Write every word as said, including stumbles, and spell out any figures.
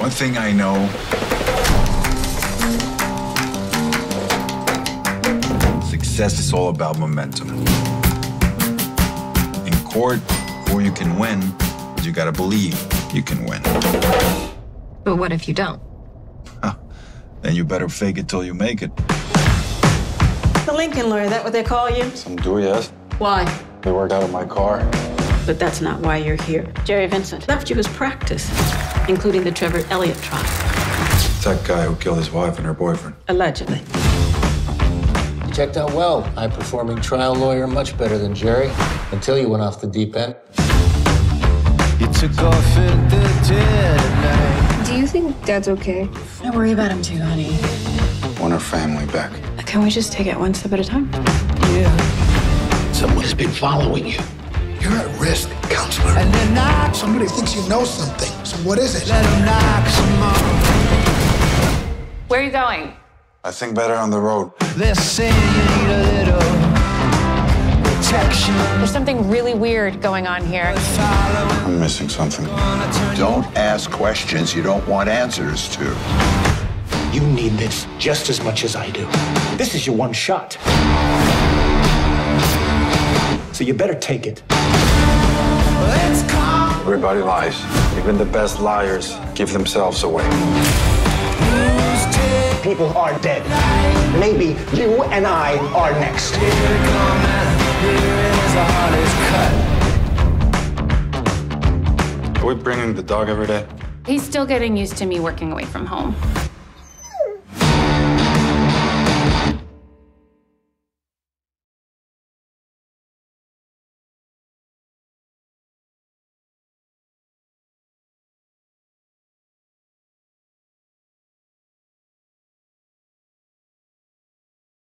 One thing I know, success is all about momentum. In court, before you can win, you gotta believe you can win. But what if you don't? Huh. Then you better fake it till you make it. The Lincoln lawyer, that what they call you? Some do, yes. Why? They worked out of my car. But that's not why you're here. Jerry Vincent left you his practice, including the Trevor Elliott trial. It's that guy who killed his wife and her boyfriend. Allegedly. You checked out well. High-performing trial lawyer, much better than Jerry, until you went off the deep end. You took off in the dead of night. Do you think Dad's okay? I worry about him too, honey. Want her family back. Can we just take it one step at a time? Yeah. Someone has been following you. You're at risk, counselor. And then knock, Somebody thinks you know something. So what is it? let him knock some more. Where are you going? I think better on the road. They're saying you need a little protection. There's something really weird going on here. Following I'm missing something. Don't ask questions you don't want answers to. You need this just as much as I do. This is your one shot. So you better take it. Let's come. Everybody lies. Even the best liars give themselves away. People are dead. Maybe you and I are next. Are we bringing the dog every day? He's still getting used to me working away from home.